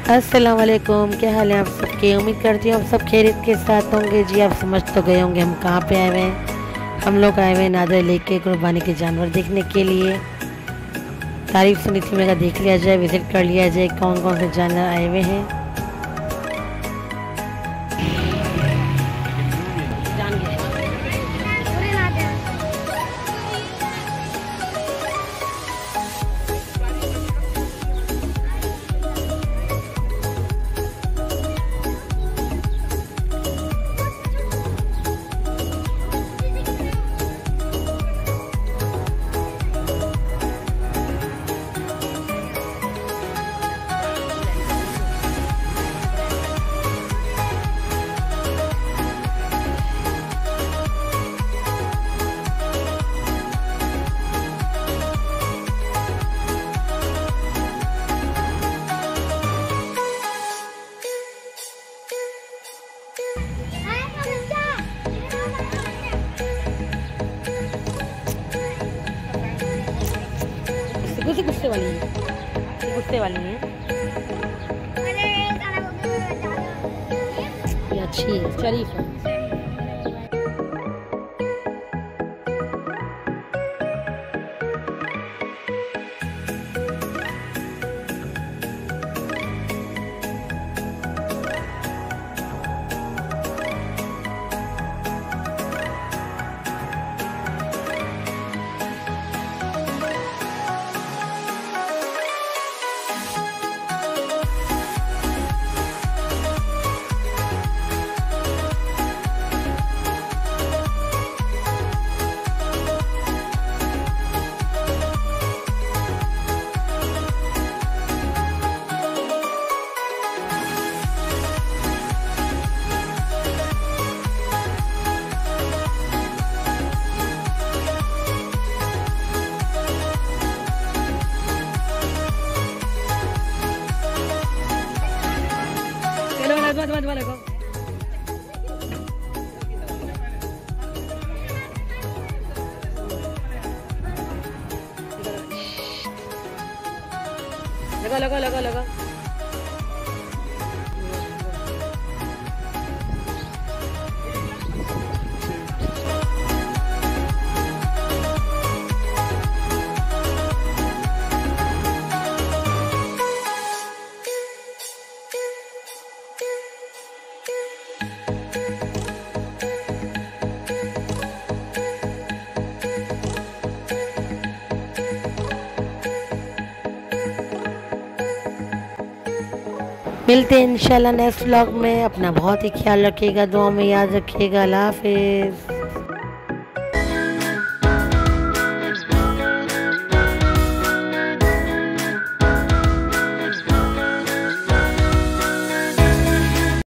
अस्सलाम वालेकुम, क्या हाल है आप सबके। उम्मीद करती हूँ आप सब खैरियत के साथ होंगे। जी आप समझ तो गए होंगे हम कहाँ पे आए हुए हैं। हम लोग आए हुए हैं नादर लेके कुर्बानी के जानवर देखने के लिए। तारीफ सुनी थी, मैं देख लिया जाए, विज़िट कर लिया जाए कौन कौन से जानवर आए हुए हैं। गुस्से वाली है, गुस्से वाली है, ये अच्छी है, शरीफ है। लगा लगा लगा लगा। मिलते हैं इंशाल्लाह नेक्स्ट व्लॉग में। अपना बहुत ही ख्याल रखिएगा, दुआ में याद रखिएगा। अल्लाह हाफिज़।